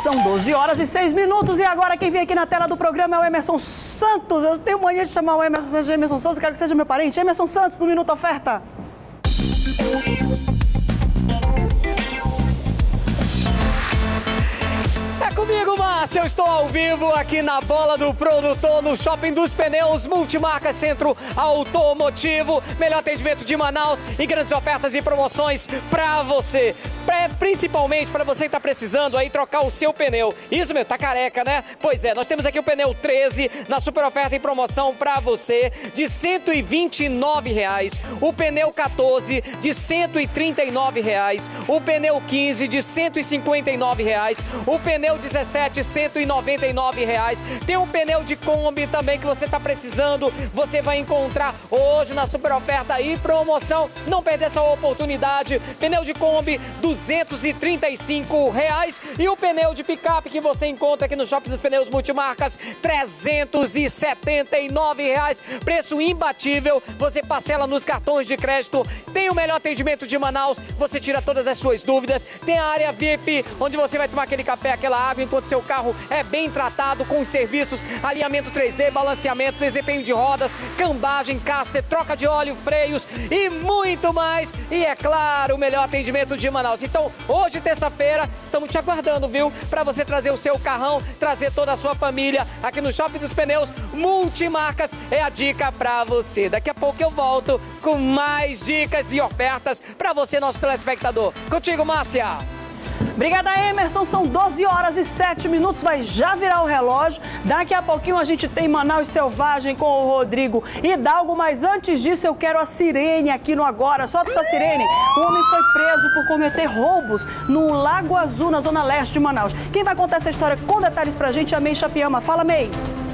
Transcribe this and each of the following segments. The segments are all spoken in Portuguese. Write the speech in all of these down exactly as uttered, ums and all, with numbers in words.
São doze horas e seis minutos e agora quem vem aqui na tela do programa é o Emerson Santos. Eu tenho mania de chamar o Emerson, de Emerson Santos, quero que seja meu parente. Emerson Santos, do Minuto Oferta. É comigo, Márcia. Eu estou ao vivo aqui na Bola do Produtor, no Shopping dos Pneus, Multimarca Centro Automotivo. Melhor atendimento de Manaus e grandes ofertas e promoções para você. Principalmente para você que está precisando aí trocar o seu pneu. Isso mesmo, tá careca, né? Pois é, nós temos aqui o pneu treze na super oferta e promoção para você de cento e vinte e nove reais. O pneu quatorze de cento e trinta e nove reais. O pneu quinze de cento e cinquenta e nove reais. O pneu dezessete, cento e noventa e nove reais. Tem um pneu de Kombi também que você está precisando. Você vai encontrar hoje na super oferta e promoção. Não perder essa oportunidade. Pneu de Kombi, duzentos e trinta e cinco reais. E o pneu de picape que você encontra aqui no Shopping dos Pneus Multimarcas, trezentos e setenta e nove reais. Preço imbatível. Você parcela nos cartões de crédito. Tem o melhor atendimento de Manaus. Você tira todas as suas dúvidas. Tem a área V I P, onde você vai tomar aquele café, aquela água, enquanto seu carro é bem tratado com os serviços, alinhamento três D, balanceamento, desempenho de rodas, cambagem, caster, troca de óleo, freios e muito mais. E é claro, o melhor atendimento de Manaus. Então, hoje, terça-feira, estamos te aguardando, viu? Para você trazer o seu carrão, trazer toda a sua família aqui no Shopping dos Pneus Multimarcas. É a dica para você. Daqui a pouco eu volto com mais dicas e ofertas para você, nosso telespectador. Contigo, Márcia. Obrigada, Emerson. São doze horas e sete minutos, vai já virar o relógio. Daqui a pouquinho a gente tem Manaus Selvagem com o Rodrigo Hidalgo, mas antes disso eu quero a sirene aqui no Agora. Solta essa sirene. O homem foi preso por cometer roubos no Lago Azul, na zona leste de Manaus. Quem vai contar essa história com detalhes pra gente é a May Chapiama. Fala, May.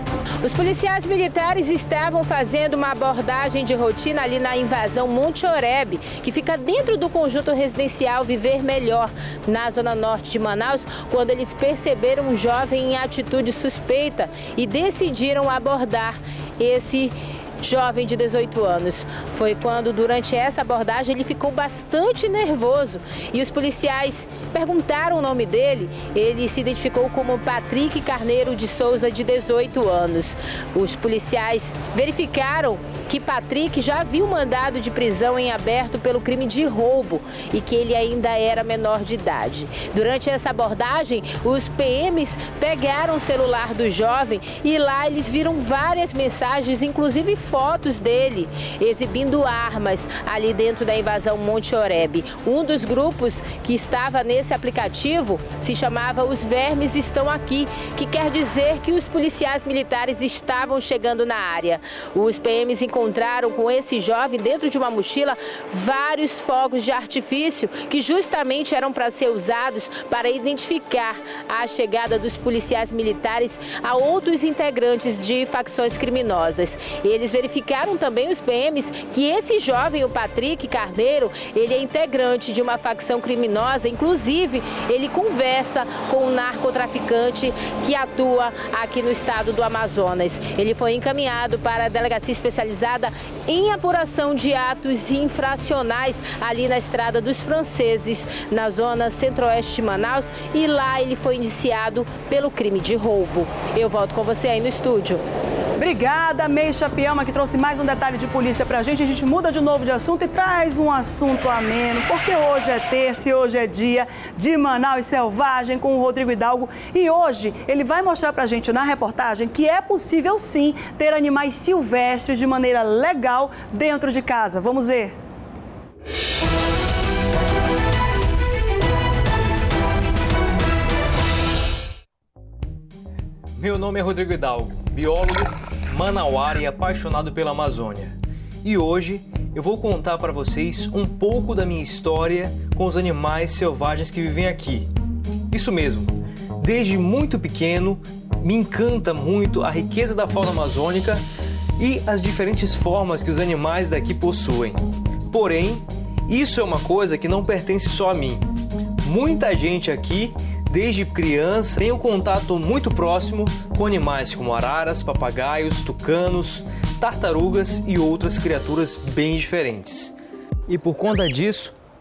Os policiais militares estavam fazendo uma abordagem de rotina ali na invasão Monte Oreb, que fica dentro do conjunto residencial Viver Melhor, na zona norte de Manaus, quando eles perceberam um jovem em atitude suspeita e decidiram abordar esse jovem de dezoito anos. Foi quando, durante essa abordagem, ele ficou bastante nervoso e os policiais perguntaram o nome dele. Ele se identificou como Patrick Carneiro de Souza, de dezoito anos. Os policiais verificaram que Patrick já havia um mandado de prisão em aberto pelo crime de roubo e que ele ainda era menor de idade. Durante essa abordagem, os P Ms pegaram o celular do jovem e lá eles viram várias mensagens, inclusive fotos dele exibindo armas ali dentro da invasão Monte Oreb. Um dos grupos que estava nesse aplicativo se chamava Os Vermes Estão Aqui, que quer dizer que os policiais militares estavam chegando na área. Os P Ms encontraram com esse jovem dentro de uma mochila vários fogos de artifício que justamente eram para ser usados para identificar a chegada dos policiais militares a outros integrantes de facções criminosas. Eles verificaram também, os P Ms, que esse jovem, o Patrick Carneiro, ele é integrante de uma facção criminosa, inclusive ele conversa com um narcotraficante que atua aqui no estado do Amazonas. Ele foi encaminhado para a delegacia especializada em apuração de atos infracionais ali na Estrada dos Franceses, na zona centro-oeste de Manaus, e lá ele foi indiciado pelo crime de roubo. Eu volto com você aí no estúdio. Obrigada, May Chapiama, que trouxe mais um detalhe de polícia pra gente. A gente muda de novo de assunto e traz um assunto ameno, porque hoje é terça e hoje é dia de Manaus Selvagem com o Rodrigo Hidalgo. E hoje ele vai mostrar pra gente na reportagem que é possível sim ter animais silvestres de maneira legal dentro de casa. Vamos ver. Meu nome é Rodrigo Hidalgo, biólogo, manauara e apaixonado pela Amazônia. E hoje eu vou contar para vocês um pouco da minha história com os animais selvagens que vivem aqui. Isso mesmo, desde muito pequeno me encanta muito a riqueza da fauna amazônica e as diferentes formas que os animais daqui possuem. Porém, isso é uma coisa que não pertence só a mim. Muita gente aqui, desde criança, tem um contato muito próximo com animais como araras, papagaios, tucanos, tartarugas e outras criaturas bem diferentes. E por conta disso,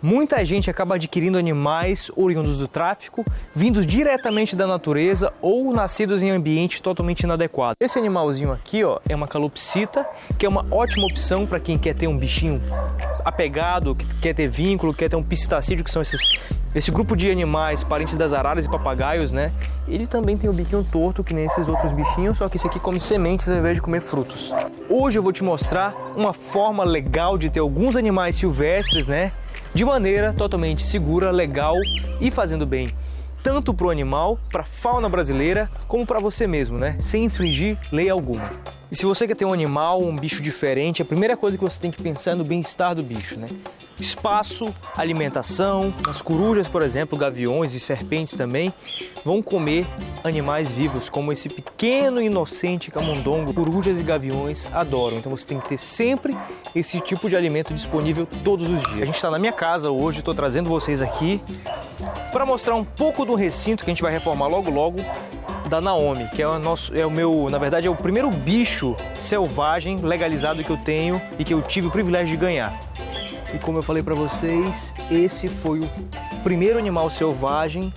Muita gente acaba adquirindo animais oriundos do tráfico, vindos diretamente da natureza ou nascidos em ambiente totalmente inadequado. Esse animalzinho aqui, ó, é uma calopsita, que é uma ótima opção para quem quer ter um bichinho apegado, que quer ter vínculo, quer ter um piscitacídeo, que são esses, esse grupo de animais parentes das araras e papagaios, né? Ele também tem o biquinho torto, que nem esses outros bichinhos, só que esse aqui come sementes ao invés de comer frutos. Hoje eu vou te mostrar uma forma legal de ter alguns animais silvestres, né? De maneira totalmente segura, legal e fazendo bem, tanto para o animal, para a fauna brasileira, como para você mesmo, né? Sem infringir lei alguma. E se você quer ter um animal, um bicho diferente, a primeira coisa que você tem que pensar é no bem-estar do bicho, né? Espaço, alimentação. As corujas, por exemplo, gaviões e serpentes também vão comer animais vivos, como esse pequeno inocente camundongo. Corujas e gaviões adoram, então você tem que ter sempre esse tipo de alimento disponível todos os dias. A gente está na minha casa hoje, estou trazendo vocês aqui para mostrar um pouco do recinto que a gente vai reformar logo logo, da Naomi, que é o nosso, é o meu, na verdade é o primeiro bicho selvagem legalizado que eu tenho e que eu tive o privilégio de ganhar. E como eu falei para vocês, esse foi o primeiro animal selvagem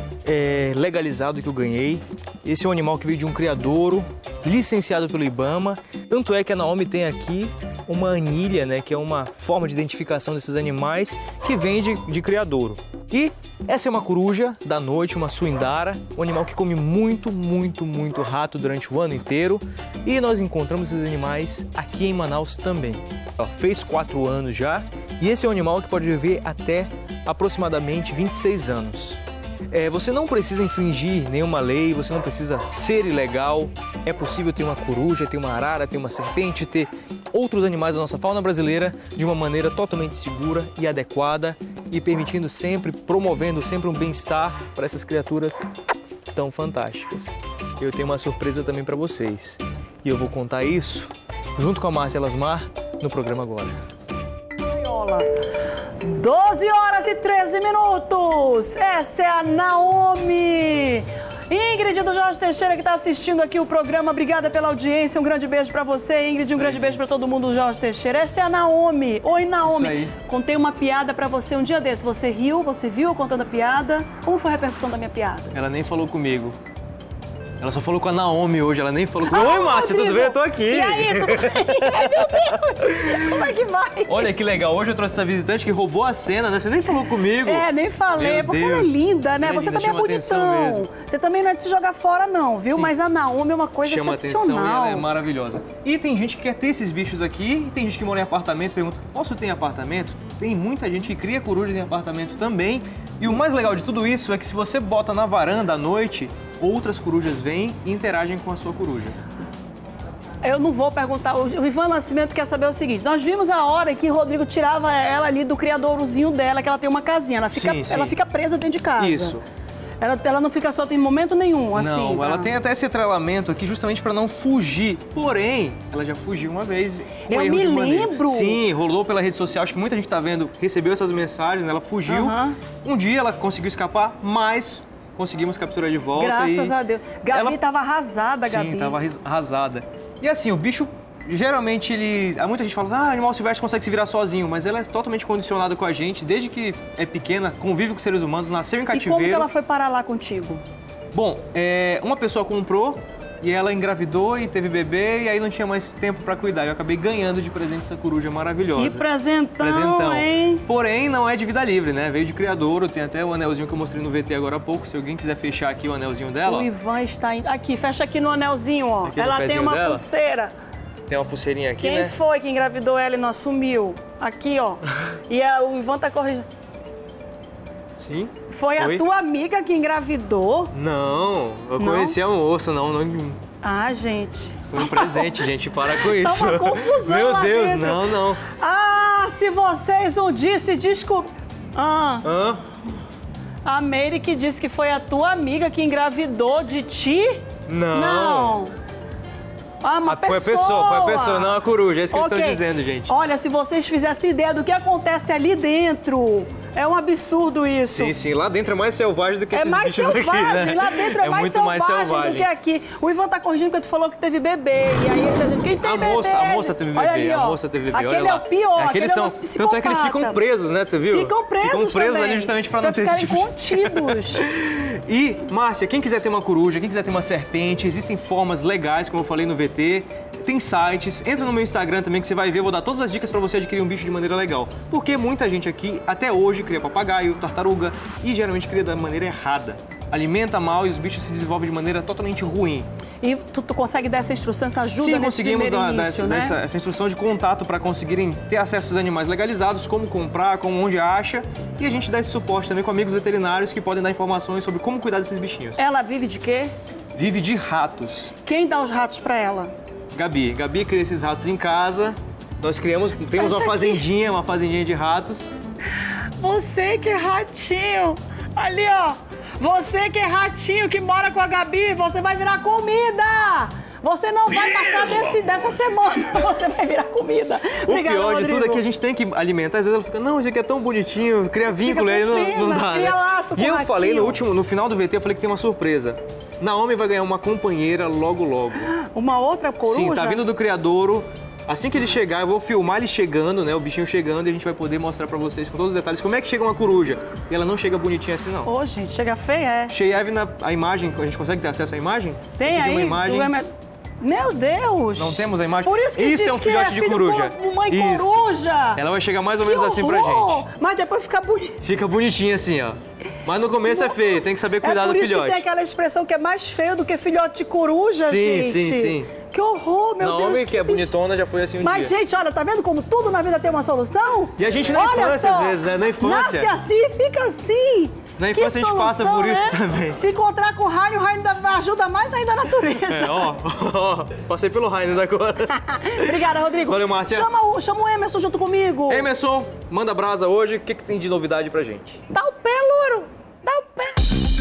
é, legalizado que eu ganhei. Esse é um animal que veio de um criadouro, licenciado pelo Ibama. Tanto é que a Naomi tem aqui uma anilha, né, que é uma forma de identificação desses animais que vem de, de criadouro. E essa é uma coruja da noite, uma suindara, um animal que come muito, muito, muito rato durante o ano inteiro. E nós encontramos esses animais aqui em Manaus também. Ó, fez quatro anos já, e esse é um animal que pode viver até aproximadamente vinte e seis anos. É, você não precisa infringir nenhuma lei, você não precisa ser ilegal. É possível ter uma coruja, ter uma arara, ter uma serpente, ter outros animais da nossa fauna brasileira de uma maneira totalmente segura e adequada e permitindo sempre, promovendo sempre um bem-estar para essas criaturas tão fantásticas. Eu tenho uma surpresa também para vocês e eu vou contar isso junto com a Márcia Lasmar no programa agora. doze horas e treze minutos. Essa é a Naomi. Ingrid do Jorge Teixeira, que está assistindo aqui o programa. Obrigada pela audiência. Um grande beijo para você, Ingrid. Um grande beijo para todo mundo do Jorge Teixeira. Esta é a Naomi. Oi, Naomi. Isso aí. Contei uma piada para você um dia desse. Você riu? Você viu eu contando a piada? Como foi a repercussão da minha piada? Ela nem falou comigo. Ela só falou com a Naomi hoje, ela nem falou comigo. Ah, oi, Márcia, tudo bem? Eu tô aqui. E aí, tudo bem? Ai, meu Deus, como é que vai? Olha que legal, hoje eu trouxe essa visitante que roubou a cena, né? Você nem falou comigo. É, nem falei, meu porque Deus. ela é linda, né? Ela é Você linda, também é bonitão. Você também não é de se jogar fora, não, viu? Sim. Mas a Naomi é uma coisa chama excepcional. Chama atenção e ela é maravilhosa. E tem gente que quer ter esses bichos aqui, e tem gente que mora em apartamento e pergunta, posso ter em apartamento? Tem muita gente que cria corujas em apartamento também. E o mais legal de tudo isso é que se você bota na varanda à noite, outras corujas vêm e interagem com a sua coruja. Eu não vou perguntar, o Ivan Nascimento quer saber o seguinte, nós vimos a hora que o Rodrigo tirava ela ali do criadourozinho dela, que ela tem uma casinha, ela fica, sim, sim. Ela fica presa dentro de casa. Isso. Ela, ela não fica solta em momento nenhum, assim. Não, pra... ela tem até esse atrelamento aqui justamente para não fugir. Porém, ela já fugiu uma vez com Eu erro me de manejo. lembro. Sim, rolou pela rede social, acho que muita gente tá vendo, recebeu essas mensagens, ela fugiu. Uhum. Um dia ela conseguiu escapar, mas conseguimos capturar de volta. Graças e... a Deus. Gabi ela... tava arrasada, Gabi. Sim, tava arrasada. E assim, o bicho... Geralmente ele... Há muita gente fala, ah, animal silvestre consegue se virar sozinho, mas ela é totalmente condicionada com a gente, desde que é pequena, convive com seres humanos, nasceu em cativeiro. E como que ela foi parar lá contigo? Bom, é, uma pessoa comprou e ela engravidou e teve bebê e aí não tinha mais tempo pra cuidar. Eu acabei ganhando de presente essa coruja maravilhosa. Que presentão, presentão, hein? Porém, não é de vida livre, né? Veio de criadouro, tem até o anelzinho que eu mostrei no V T agora há pouco. Se alguém quiser fechar aqui o anelzinho dela... O ó. Ivan está indo... Aqui, fecha aqui no anelzinho, ó. Aqui ela tem uma dela. pulseira. Tem uma pulseirinha aqui, Quem né? foi que engravidou ela e não assumiu? Aqui, ó. E a, o Ivan tá corrigindo. Sim. Foi, foi a tua amiga que engravidou? Não, eu não? conheci a moça, não, não... Ah, gente. Foi um presente, gente, para com isso. Tá uma confusão Meu lá Deus, dentro. não, não. Ah, se vocês não disse, desculpa. Ah. Hã? A Meire que disse que foi a tua amiga que engravidou de ti? Não. Não. Ah, uma a, pessoa. Foi a pessoa, foi a pessoa, não a coruja. É isso que okay. eles estão dizendo, gente. Olha, se vocês fizessem ideia do que acontece ali dentro, é um absurdo isso. Sim, sim. Lá dentro é mais selvagem do que é esses mais bichos selvagem. aqui, né? Lá dentro é, é mais, muito selvagem mais selvagem do que aqui. O Ivan tá corrigindo porque tu falou que teve bebê. E aí ele tá dizendo, quem tem a bebê? moça, a moça teve bebê, ali, a moça teve bebê. Aquele olha lá. é o pior, é, aqueles aquele são, é tanto é que eles ficam presos, né? Você viu? Ficam presos Ficam presos também, ali justamente para não ter esse tipo contidos. E, Márcia, quem quiser ter uma coruja, quem quiser ter uma serpente, existem formas legais, como eu falei no V T, tem sites, entra no meu Instagram também que você vai ver, vou dar todas as dicas para você adquirir um bicho de maneira legal. Porque muita gente aqui, até hoje, cria papagaio, tartaruga e geralmente cria da maneira errada. Alimenta mal e os bichos se desenvolvem de maneira totalmente ruim. E tu, tu consegue dar essa instrução, essa ajuda Sim, nesse conseguimos dar, início, essa, né? dessa, essa instrução de contato para conseguirem ter acesso aos animais legalizados, como comprar, como onde acha. E a gente dá esse suporte também com amigos veterinários que podem dar informações sobre como cuidar desses bichinhos. Ela vive de quê? Vive de ratos. Quem dá os ratos para ela? Gabi. Gabi cria esses ratos em casa. Nós criamos, temos uma fazendinha, uma fazendinha de ratos. Você que é ratinho. Ali, ó. Você que é ratinho, que mora com a Gabi, você vai virar comida! Você não vai passar desse, dessa semana, você vai virar comida. O Obrigada, pior Rodrigo. de tudo é que a gente tem que alimentar. Às vezes ela fica, não, isso aqui é tão bonitinho, cria vínculo, aí não, pena, não dá, cria né? laço com E eu ratinho. falei no último, no final do V T, eu falei que tem uma surpresa. Naomi vai ganhar uma companheira logo, logo. Uma outra coruja? Sim, tá vindo do criadouro. Assim que ele chegar, eu vou filmar ele chegando, né? O bichinho chegando e a gente vai poder mostrar pra vocês com todos os detalhes como é que chega uma coruja. E ela não chega bonitinha assim, não. Ô, gente, chega feia, é? Sheyev, na a imagem, a gente consegue ter acesso à imagem? Tem aí? uma imagem. Meu Deus! Não temos a imagem? Por isso que isso diz é um que filhote é de filho coruja. Do mãe isso. coruja! Ela vai chegar mais ou que menos assim pra horror. gente. Mas depois fica bonito. Fica bonitinha assim, ó. Mas no começo Nossa. é feio, tem que saber cuidar é do filhote. É por isso que tem aquela expressão que é mais feio do que filhote de coruja, sim, gente. Sim, sim, sim. Que horror, meu Naomi, Deus. que é bonitona, já foi assim um Mas, dia. gente, olha, tá vendo como tudo na vida tem uma solução? E a gente na olha infância, só, às vezes, né? Na infância. Nasce assim, fica assim. Na infância que a gente passa por isso né? também. Se encontrar com o raio, o raio ainda ajuda mais ainda a natureza. É, ó, ó, passei pelo raio agora. Obrigada, Rodrigo. Valeu, Márcia. Chama o, chama o Emerson junto comigo. Emerson, manda brasa hoje. O que, que tem de novidade pra gente? Dá o pé, louro. Dá o pé.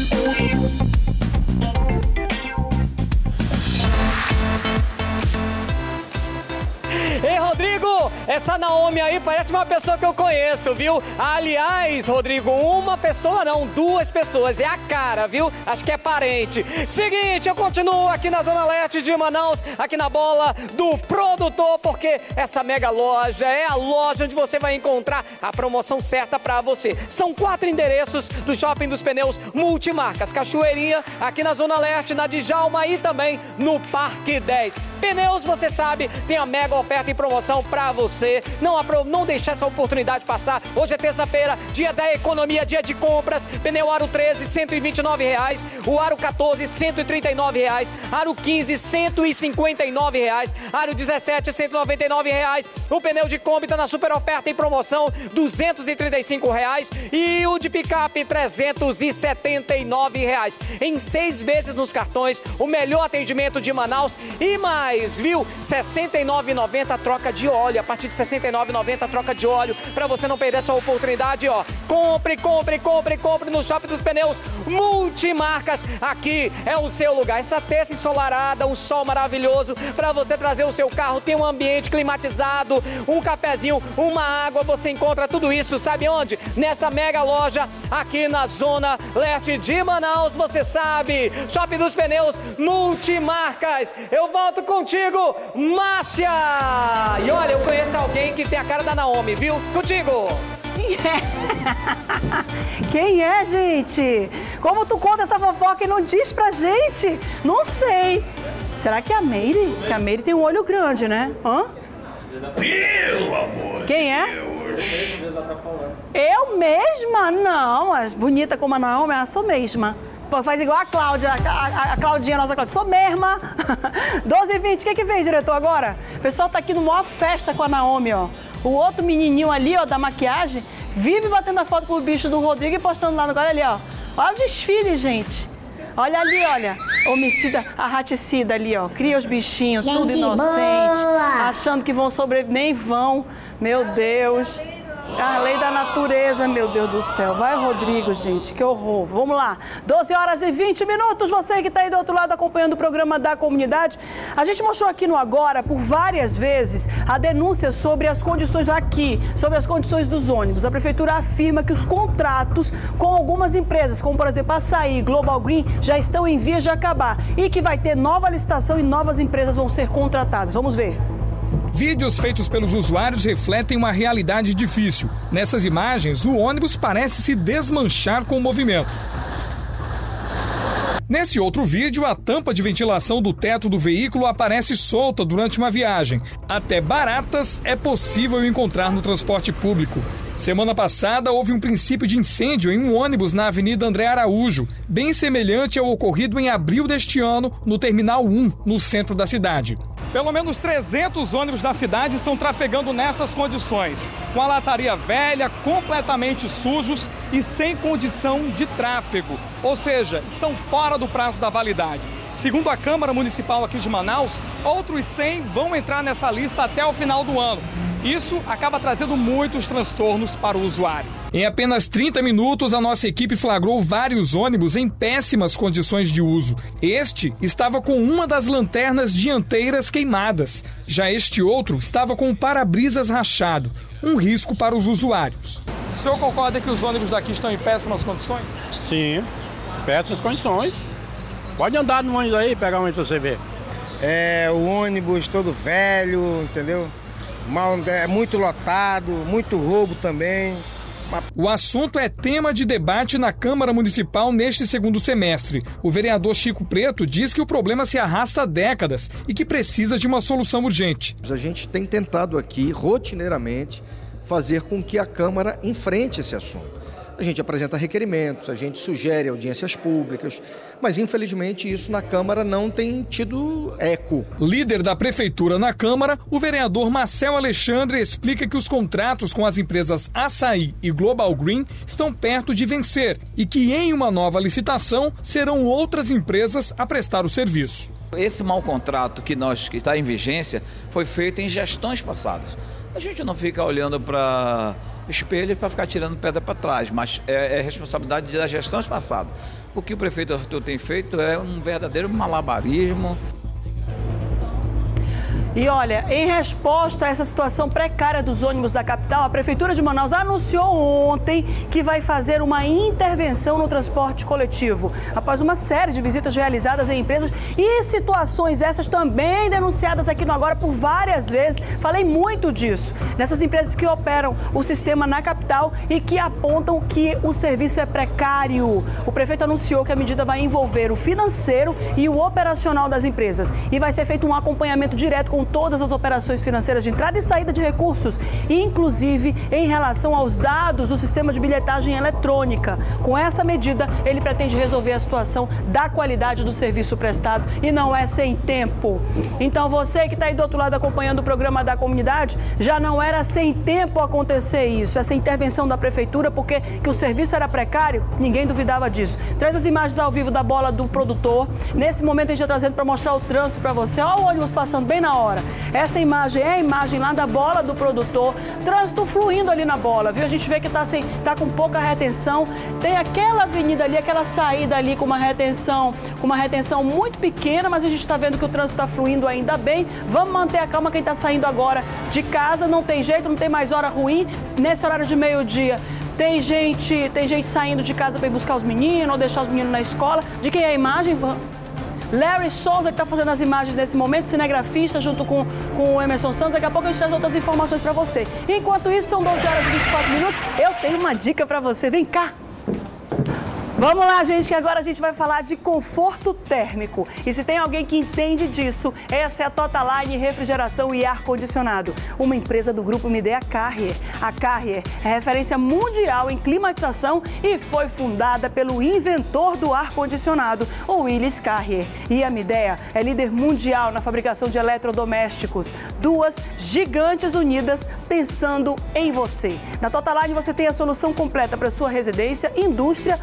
Ei, Rodrigo, essa Naomi aí parece uma pessoa que eu conheço, viu? Aliás, Rodrigo, uma pessoa não, duas pessoas, é a cara, viu? Acho que é parente. Seguinte, eu continuo aqui na Zona Leste de Manaus, aqui na bola do produtor, porque essa mega loja é a loja onde você vai encontrar a promoção certa pra você. São quatro endereços do Shopping dos Pneus Multimarcas, Cachoeirinha, aqui na Zona Leste, na Djalma e também no Parque dez. Pneus, você sabe, tem a mega oferta em promoção pra você. Não, não deixe essa oportunidade passar. Hoje é terça-feira, dia da economia, dia de compras. Pneu Aro treze, cento e vinte e nove reais. O Aro quatorze, cento e trinta e nove reais. Aro quinze, cento e cinquenta e nove reais. Aro dezessete, cento e noventa e nove reais. O pneu de Kombi tá na super oferta em promoção, duzentos e trinta e cinco reais. E o de picape, trezentos e setenta e nove reais. Em seis vezes nos cartões, o melhor atendimento de Manaus. E mais, viu? sessenta e nove reais e noventa centavos troca de óleo. A partir de sessenta e nove reais e noventa centavos troca de óleo. Pra você não perder essa oportunidade, ó. Compre, compre, compre, compre no Shopping dos Pneus Multimarcas. Aqui é o seu lugar. Essa terça ensolarada, um sol maravilhoso pra você trazer o seu carro. Tem um ambiente climatizado, um cafezinho, uma água. Você encontra tudo isso, sabe onde? Nessa mega loja aqui na Zona Leste de Manaus. Você sabe, Shopping dos Pneus Multimarcas. Eu volto contigo, Márcia. E olha, eu conheço alguém que tem a cara da Naomi, viu? Contigo. Quem é? Quem é, gente? Como tu conta essa fofoca e não diz pra gente? Não sei. Será que é a Meire? Que a Meire tem um olho grande, né? Hã? Pelo amor Quem é? Eu mesma? Não, é bonita como a Naomi, eu sou mesma. Pô, faz igual a Cláudia, a, a, a Claudinha, nossa Cláudia. Sou mesma. doze e vinte, o que que vem, diretor, agora? O pessoal tá aqui no maior festa com a Naomi, ó. O outro menininho ali, ó, da maquiagem, vive batendo a foto com o bicho do Rodrigo e postando lá no... Olha ali, ó. Olha o desfile, gente. Olha ali, olha. Homicida, a raticida ali, ó. Cria os bichinhos, Gente tudo inocente. boa. Achando que vão sobreviver, nem vão. Meu Deus. A lei da natureza, meu Deus do céu. Vai, Rodrigo, gente, que horror. Vamos lá. doze horas e vinte minutos. Você que está aí do outro lado acompanhando o programa da comunidade. A gente mostrou aqui no Agora, por várias vezes, a denúncia sobre as condições aqui, sobre as condições dos ônibus. A prefeitura afirma que os contratos com algumas empresas, como por exemplo Açaí, Global Green, já estão em vias de acabar e que vai ter nova licitação e novas empresas vão ser contratadas. Vamos ver. Vídeos feitos pelos usuários refletem uma realidade difícil. Nessas imagens, o ônibus parece se desmanchar com o movimento. Nesse outro vídeo, a tampa de ventilação do teto do veículo aparece solta durante uma viagem. Até baratas é possível encontrar no transporte público. Semana passada, houve um princípio de incêndio em um ônibus na Avenida André Araújo, bem semelhante ao ocorrido em abril deste ano no Terminal um, no centro da cidade. Pelo menos trezentos ônibus da cidade estão trafegando nessas condições, com a lataria velha, completamente sujos e sem condição de tráfego, ou seja, estão fora do prazo da validade. Segundo a Câmara Municipal aqui de Manaus, outros cem vão entrar nessa lista até o final do ano. Isso acaba trazendo muitos transtornos para o usuário. Em apenas trinta minutos, a nossa equipe flagrou vários ônibus em péssimas condições de uso. Este estava com uma das lanternas dianteiras queimadas. Já este outro estava com o para-brisas rachado. Um risco para os usuários. O senhor concorda que os ônibus daqui estão em péssimas condições? Sim, péssimas condições. Pode andar no ônibus aí, pegar um ônibus pra você ver. É, o ônibus todo velho, entendeu? Mal, é muito lotado, muito roubo também. O assunto é tema de debate na Câmara Municipal neste segundo semestre. O vereador Chico Preto diz que o problema se arrasta há décadas e que precisa de uma solução urgente. A gente tem tentado aqui, rotineiramente, fazer com que a Câmara enfrente esse assunto. A gente apresenta requerimentos, a gente sugere audiências públicas, mas infelizmente isso na Câmara não tem tido eco. Líder da Prefeitura na Câmara, o vereador Marcel Alexandre explica que os contratos com as empresas Açaí e Global Green estão perto de vencer e que em uma nova licitação serão outras empresas a prestar o serviço. Esse mau contrato que, nós, que está em vigência foi feito em gestões passadas. A gente não fica olhando para espelho para ficar tirando pedra para trás, mas é, é responsabilidade das gestões passadas. O que o prefeito Arthur tem feito é um verdadeiro malabarismo. E olha, em resposta a essa situação precária dos ônibus da capital, a Prefeitura de Manaus anunciou ontem que vai fazer uma intervenção no transporte coletivo, após uma série de visitas realizadas em empresas e situações essas também denunciadas aqui no Agora por várias vezes. Falei muito disso, nessas empresas que operam o sistema na capital e que apontam que o serviço é precário. O prefeito anunciou que a medida vai envolver o financeiro e o operacional das empresas e vai ser feito um acompanhamento direto com todas as operações financeiras de entrada e saída de recursos, inclusive em relação aos dados do sistema de bilhetagem eletrônica. Com essa medida, ele pretende resolver a situação da qualidade do serviço prestado e não é sem tempo. Então você que está aí do outro lado acompanhando o programa da comunidade, já não era sem tempo acontecer isso, essa intervenção da prefeitura, porque que o serviço era precário, ninguém duvidava disso. Traz as imagens ao vivo da bola do produtor. Nesse momento a gente está trazendo para mostrar o trânsito para você. Olha o ônibus passando bem na hora. Essa imagem é a imagem lá da bola do produtor, trânsito fluindo ali na bola, viu? A gente vê que tá, sem, tá com pouca retenção, tem aquela avenida ali, aquela saída ali com uma retenção, com uma retenção muito pequena, mas a gente tá vendo que o trânsito tá fluindo ainda bem. Vamos manter a calma quem tá saindo agora de casa, não tem jeito, não tem mais hora ruim, nesse horário de meio-dia. Tem gente, tem gente saindo de casa para ir buscar os meninos ou deixar os meninos na escola. De quem é a imagem? Larry Souza, que está fazendo as imagens nesse momento, cinegrafista, junto com, com o Emerson Santos. Daqui a pouco a gente traz outras informações para você. Enquanto isso, são doze horas e vinte e quatro minutos. Eu tenho uma dica para você. Vem cá! Vamos lá, gente, que agora a gente vai falar de conforto térmico. E se tem alguém que entende disso, essa é a Totaline Refrigeração e Ar-Condicionado, uma empresa do grupo Midea Carrier. A Carrier é referência mundial em climatização e foi fundada pelo inventor do ar-condicionado, o Willis Carrier. E a Midea é líder mundial na fabricação de eletrodomésticos. Duas gigantes unidas pensando em você. Na Totaline você tem a solução completa para sua residência, indústria ou comércio.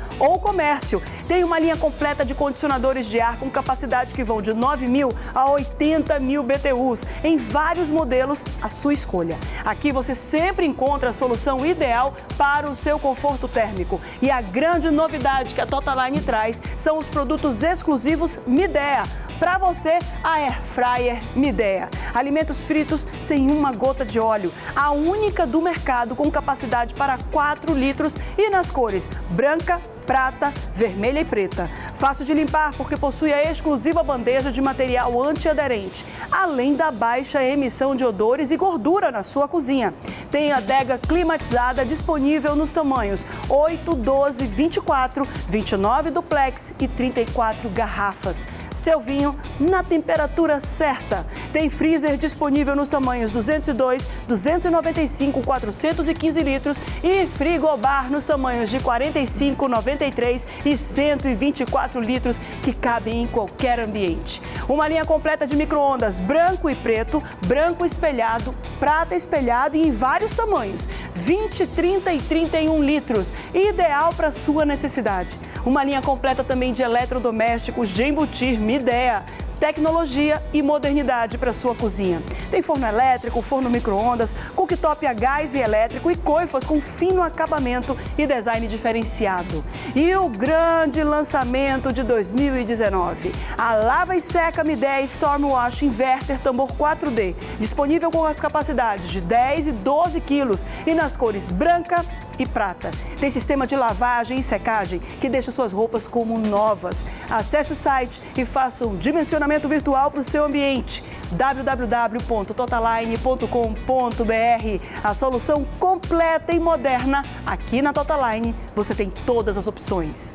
comércio. Tem uma linha completa de condicionadores de ar com capacidade que vão de nove mil a oitenta mil B T Us, em vários modelos, à sua escolha. Aqui você sempre encontra a solução ideal para o seu conforto térmico. E a grande novidade que a Totaline traz são os produtos exclusivos Midea. Para você, a Air Fryer Midea. Alimentos fritos sem uma gota de óleo. A única do mercado com capacidade para quatro litros e nas cores branca, prata, vermelha e preta. Fácil de limpar porque possui a exclusiva bandeja de material antiaderente, além da baixa emissão de odores e gordura na sua cozinha. Tem a adega climatizada disponível nos tamanhos oito, doze, vinte e quatro, vinte e nove duplex e trinta e quatro garrafas. Seu vinho na temperatura certa. Tem freezer disponível nos tamanhos duzentos e dois, duzentos e noventa e cinco, quatrocentos e quinze litros e frigobar nos tamanhos de quarenta e cinco, noventa e três e cento e vinte e quatro litros que cabem em qualquer ambiente. Uma linha completa de micro-ondas branco e preto, branco espelhado, prata espelhado e em vários tamanhos, vinte, trinta e trinta e um litros, ideal para sua necessidade. Uma linha completa também de eletrodomésticos de embutir Midea. Tecnologia e modernidade para sua cozinha. Tem forno elétrico, forno micro-ondas, cooktop a gás e elétrico e coifas com fino acabamento e design diferenciado. E o grande lançamento de dois mil e dezenove, a lava e seca Midea Stormwash Inverter Tambor quatro D, disponível com as capacidades de dez e doze quilos e nas cores branca e prata. Tem sistema de lavagem e secagem que deixa suas roupas como novas. Acesse o site e faça um dimensionamento virtual para o seu ambiente. w w w ponto totaline ponto com ponto b r. A solução completa e moderna. Aqui na Totaline você tem todas as opções.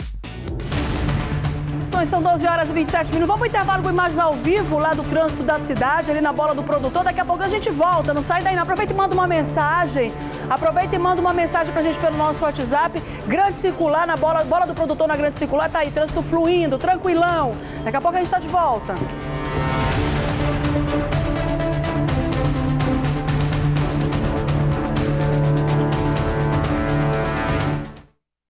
São doze horas e vinte e sete minutos. Vamos para o intervalo com imagens ao vivo lá do trânsito da cidade, ali na Bola do Produtor. Daqui a pouco a gente volta. Não sai daí não. Aproveita e manda uma mensagem. Aproveita e manda uma mensagem pra gente pelo nosso WhatsApp. Grande Circular, na Bola, Bola do Produtor na Grande Circular. Tá aí, trânsito fluindo, tranquilão. Daqui a pouco a gente tá de volta.